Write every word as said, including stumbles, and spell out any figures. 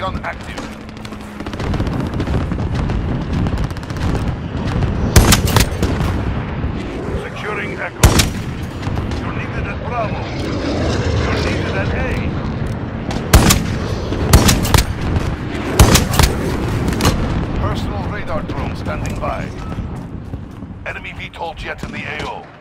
gun active. Securing Echo. You're needed at Bravo. You're needed at A. Personal radar drone standing by. Enemy V TOL jet in the A O.